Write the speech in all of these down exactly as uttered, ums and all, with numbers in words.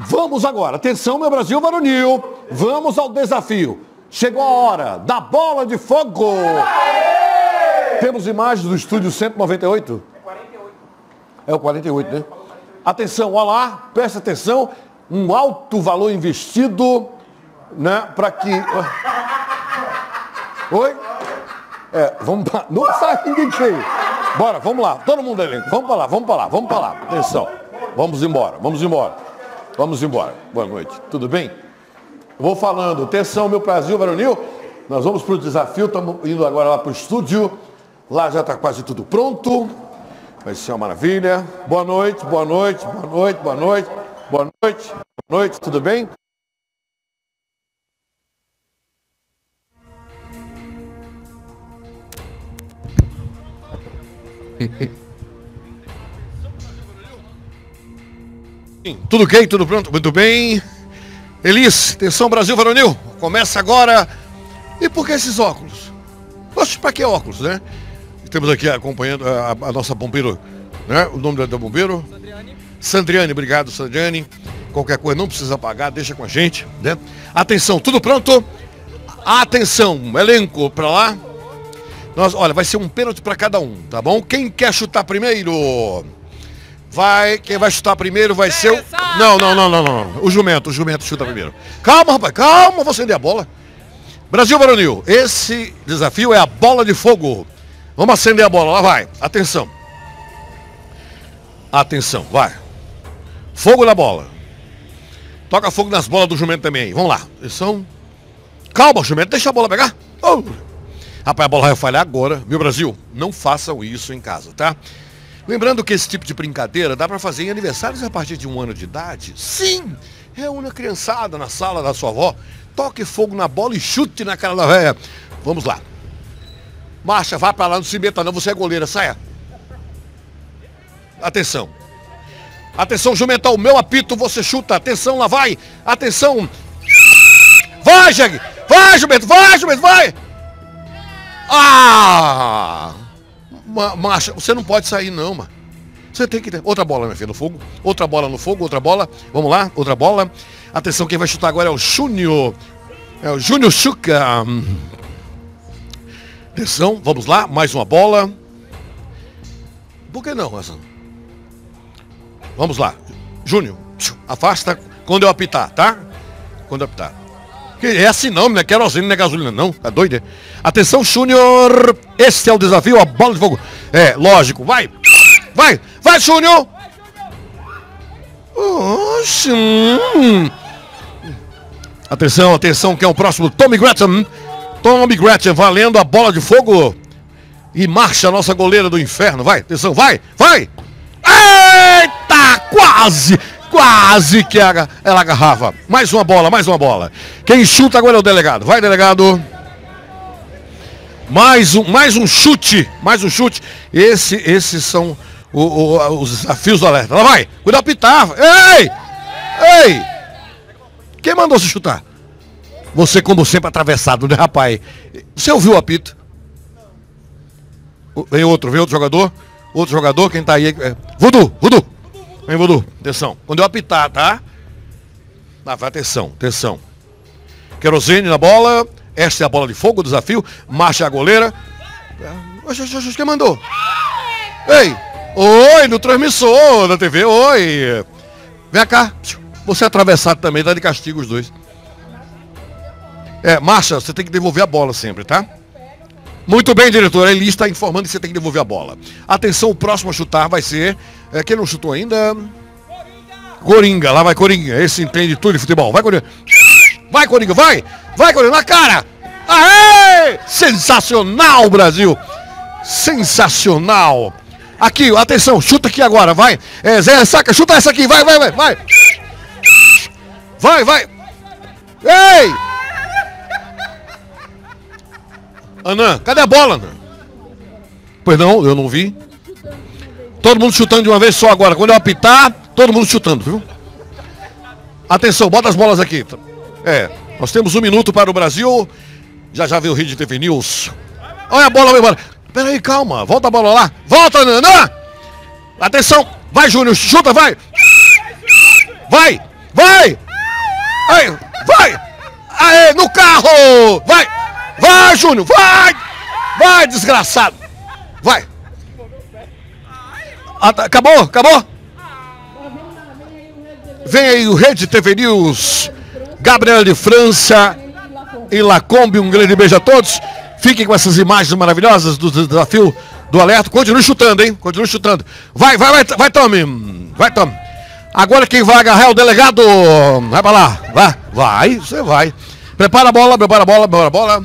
Vamos agora, atenção meu Brasil varonil, vamos ao desafio. Chegou a hora da bola de fogo. Aê! Temos imagens do estúdio cento e noventa e oito? É quarenta e oito. É o quarenta e oito, né? Atenção, olha lá, presta atenção, um alto valor investido, né, para que... Oi? É, vamos pra... Não sai ninguém aí. Bora, vamos lá, todo mundo elenco, vamos para lá, vamos para lá, vamos para lá, atenção. Vamos embora, vamos embora, vamos embora. Boa noite, tudo bem? Eu vou falando, atenção meu Brasil varonil, nós vamos para o desafio, estamos indo agora lá para o estúdio, lá já está quase tudo pronto, vai ser uma maravilha. Boa noite, boa noite, boa noite, boa noite, boa noite, boa noite, tudo bem? Tudo ok? Tudo pronto? Muito bem. Elis, atenção Brasil varonil, começa agora. E por que esses óculos? Poxa, para que óculos, né? Temos aqui acompanhando a, a nossa bombeiro, né? O nome da, da bombeiro? Sandriane. Sandriane, obrigado Sandriane. Qualquer coisa não precisa pagar, deixa com a gente, né? Atenção, tudo pronto? Atenção, elenco para lá. Nós, olha, vai ser um pênalti para cada um, tá bom? Quem quer chutar primeiro? Vai, quem vai chutar primeiro vai ser o... Não, não, não, não, não, o jumento, o jumento chuta primeiro. Calma, rapaz, calma, vou acender a bola. Brasil varonil, esse desafio é a bola de fogo. Vamos acender a bola, lá vai, atenção. Atenção, vai. Fogo na bola. Toca fogo nas bolas do jumento também aí, vamos lá. Atenção. Calma, jumento, deixa a bola pegar. Oh. Rapaz, a bola vai falhar agora, meu Brasil. Não façam isso em casa, tá? Lembrando que esse tipo de brincadeira dá para fazer em aniversários a partir de um ano de idade. Sim! Reúne a criançada na sala da sua avó, toque fogo na bola e chute na cara da velha. Vamos lá. Marcha, vá para lá, não se meta não, você é goleira, saia. Atenção. Atenção, jumental, o meu apito, você chuta. Atenção, lá vai. Atenção. Vai, Jeg. Vai, jumento, vai, jumento, vai. Ah! Marcha, você não pode sair não, mano. Você tem que ter... Outra bola, minha filha, no fogo. Outra bola no fogo, outra bola. Vamos lá, outra bola. Atenção, quem vai chutar agora é o Júnior. É o Júnior Chuca. Atenção, vamos lá, mais uma bola. Por que não, essa? Vamos lá. Júnior, afasta quando eu apitar, tá? Quando eu apitar. É assim não, não é querosene, não é gasolina não, tá doido, é? Atenção, Júnior, esse é o desafio, a bola de fogo. É, lógico, vai, vai, vai, Júnior. Oxi. Atenção, atenção, que é o próximo, Tommy Gretchen. Tommy Gretchen valendo a bola de fogo. E marcha a nossa goleira do inferno, vai, atenção, vai, vai. Eita, quase. Quase que ela agarrava. Mais uma bola, mais uma bola. Quem chuta agora é o delegado. Vai, delegado. Mais um, mais um chute. Mais um chute. Esse, esses são o, o, os desafios do alerta. Lá vai. Cuidado, pitar. Ei! Ei! Quem mandou você chutar? Você, como sempre, atravessado, né, rapaz? Você ouviu o apito? Vem outro, vem outro jogador. Outro jogador, quem tá aí? É... Vudu, Vudu. Vem, Vudu, atenção. Quando eu apitar, tá? Ah, vai, atenção, atenção. Querosene na bola. Esta é a bola de fogo, o desafio. Marcha a goleira. Oxe, oxe, oxe, quem mandou? Ei! Oi, no transmissor da T V, oi! Vem cá. Você é atravessado também, tá de castigo os dois. É, marcha, você tem que devolver a bola sempre, tá? Muito bem, diretor. Ele está informando que você tem que devolver a bola. Atenção, o próximo a chutar vai ser... É, quem não chutou ainda? Coringa. Lá vai Coringa. Esse entende tudo de futebol. Vai, Coringa. Vai, Coringa. Vai. Vai, Coringa. Na cara. Aê! Sensacional, Brasil. Sensacional. Aqui, atenção. Chuta aqui agora. Vai. É, Zé, saca. Chuta essa aqui. Vai, vai, vai. Vai. Vai, vai. Ei! Anã, cadê a bola, Anã? Pois não, eu não vi. Todo mundo chutando de uma vez só agora. Quando eu apitar, todo mundo chutando, viu? Atenção, bota as bolas aqui. É, nós temos um minuto para o Brasil. Já já veio o Rede T V News. Olha a bola, vai embora. Pera aí, calma. Volta a bola lá. Volta, Anã. Atenção. Vai, Júnior. Chuta, vai. Vai. Vai! Aí, vai! Aê, no carro! Vai! Vai, Júnior! Vai! Vai, desgraçado! Vai! Acabou? Acabou? Vem aí o Rede T V News. Gabriela de França e Lacombe, um grande beijo a todos. Fiquem com essas imagens maravilhosas do desafio do alerta. Continue chutando, hein? Continue chutando. Vai, vai, vai, vai, Tommy. Vai, Tommy. Agora quem vai agarrar é o delegado. Vai pra lá. Vai, vai, você vai. Prepara a bola, prepara a bola, prepara a bola.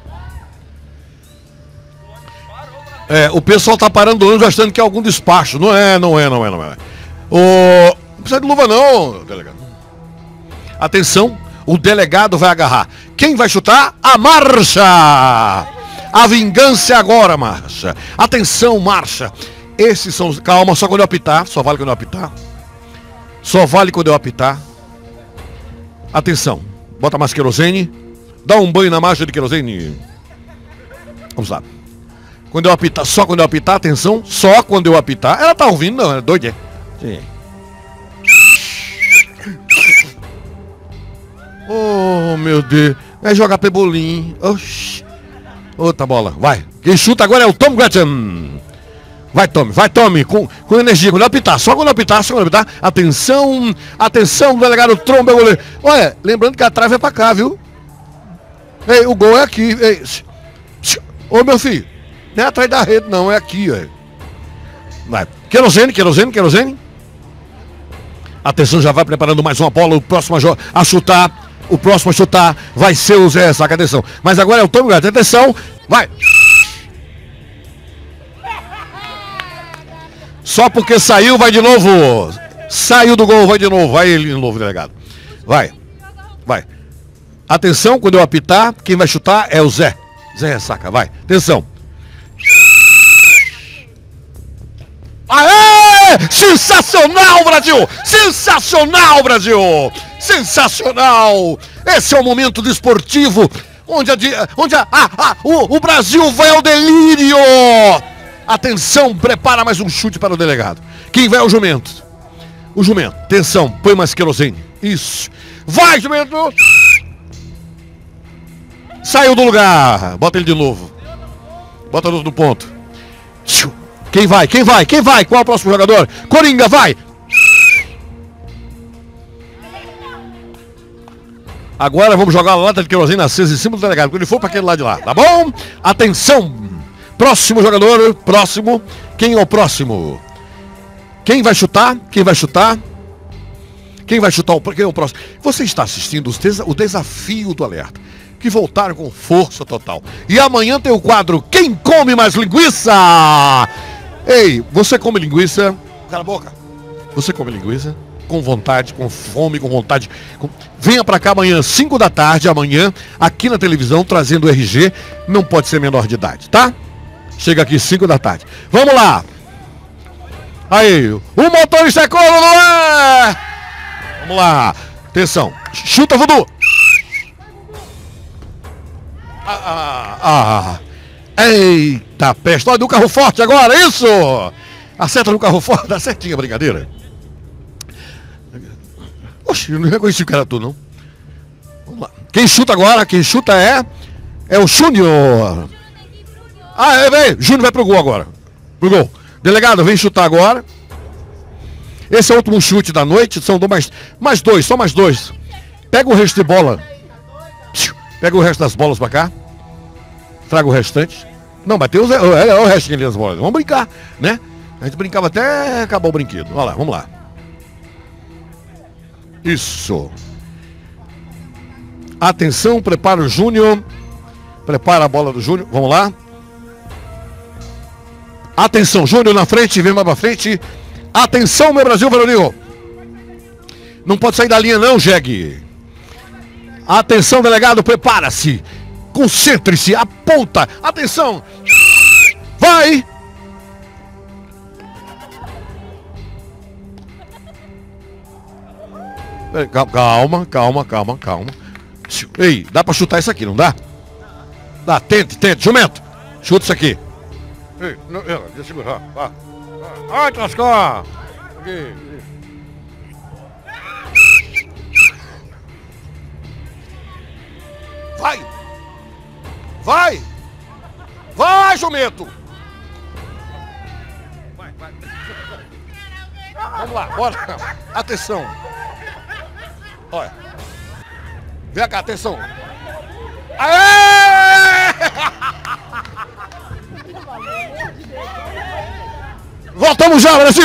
É, o pessoal tá parando o ônibus achando que é algum despacho. Não é, não é, não é, não é. O... Não precisa de luva não, delegado. Atenção, o delegado vai agarrar. Quem vai chutar? A marcha! A vingança é agora, marcha. Atenção, marcha. Esses são os... Calma, só quando eu apitar. Só vale quando eu apitar. Só vale quando eu apitar. Atenção. Bota mais querosene. Dá um banho na marcha de querosene. Vamos lá. Quando eu apitar, só quando eu apitar, atenção. Só quando eu apitar. Ela tá ouvindo, não, é doida, é? Sim. Oh, meu Deus. É jogar pebolim. Oxi. Outra bola, vai. Quem chuta agora é o Tom Gretchen. Vai, Tommy, vai, Tommy, com, com energia. Quando eu apitar, só quando eu apitar, só quando eu apitar. Atenção, atenção, delegado Tromba, goleiro. Olha, lembrando que a trave é pra cá, viu? Ei, o gol é aqui. Ei. Ô, meu filho, não é atrás da rede, não, é aqui, ó. Vai. Querosene, querosene, querosene. Atenção, já vai preparando mais uma bola. O próximo a chutar, o próximo a chutar vai ser o Zé Saca. Atenção. Mas agora é o Tom Gretchen. Atenção, vai. Só porque saiu, vai de novo. Saiu do gol, vai de novo. Vai ele de novo, delegado. Vai. Vai. Atenção, quando eu apitar, quem vai chutar é o Zé. Zé Saca, vai. Atenção. Aê! Sensacional, Brasil! Sensacional, Brasil! Sensacional! Esse é o momento desportivo onde, a, onde a, a, a, o, o Brasil vai ao delírio! Atenção, prepara mais um chute para o delegado. Quem vai é o jumento. O jumento, atenção, põe mais querosene. Isso. Vai, jumento! Saiu do lugar. Bota ele de novo. Bota no ponto. Quem vai? Quem vai? Quem vai? Qual é o próximo jogador? Coringa, vai! Agora vamos jogar a lata de querosene acesa em cima do delegado. Quando ele for para aquele lado de lá, tá bom? Atenção! Próximo jogador, próximo. Quem é o próximo? Quem vai chutar? Quem vai chutar? Quem vai chutar? O... Quem é o próximo? Você está assistindo os desa... o desafio do alerta, que voltaram com força total. E amanhã tem o quadro Quem Come Mais Linguiça? Ei, você come linguiça? Cala a boca. Você come linguiça? Com vontade, com fome, com vontade. Com... Venha pra cá amanhã, cinco da tarde, amanhã, aqui na televisão, trazendo o R G. Não pode ser menor de idade, tá? Chega aqui cinco da tarde. Vamos lá. Aí, o motorista é corno, não é? Vamos lá. Atenção. Chuta, Vudu. Ah, ah, ah. Eita peste. Olha, do carro forte agora, isso. Acerta no carro forte. Dá certinho a brincadeira. Oxe, eu não reconheci o que era tu, não. Vamos lá. Quem chuta agora, quem chuta é... É o Júnior. Ah, é, vem. Júnior vai pro gol agora. Pro gol. Delegado, vem chutar agora. Esse é o último chute da noite. São mais, mais dois, só mais dois. Pega o resto de bola. Pega o resto das bolas pra cá. Traga o restante. Não, mas tem os, é, é o restinho ali das bolas. Vamos brincar, né? A gente brincava até acabar o brinquedo. Olha lá, vamos lá. Isso. Atenção, prepara o Júnior. Prepara a bola do Júnior. Vamos lá. Atenção, Júnior na frente, vem mais pra frente. Atenção, meu Brasil, varonil. Não pode sair da linha não, Jeg. Atenção, delegado, prepara-se. Concentre-se, aponta. Atenção. Vai. Calma, calma, calma, calma. Ei, dá pra chutar isso aqui, não dá? Dá, tente, tente. Jumento, chuta isso aqui. Ei, não, deixa eu segurar. Vá. Ai, Tascar. Aqui. Vai! Vai, jumento! Vai, vai. Vamos lá, bora. Atenção. Olha. Vem cá, atenção. Aê! Voltamos já, Brasil!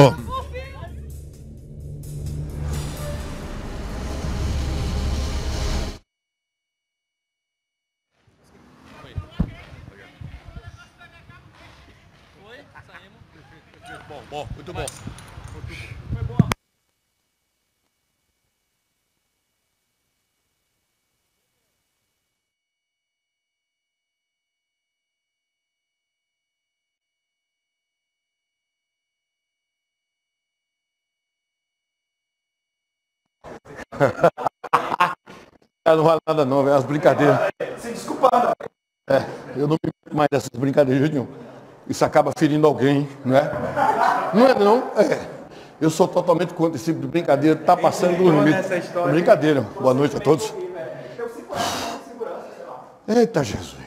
Bom, bom, muito bom. Foi bom. Não vale nada não, é as brincadeiras. Se desculpando. É, eu não me meto mais dessas brincadeiras de jeito nenhum. Isso acaba ferindo alguém, não é? Não é não, é. Eu sou totalmente contra esse tipo de brincadeira, tá passando do limite. Brincadeira. Boa noite a todos. Eita Jesus.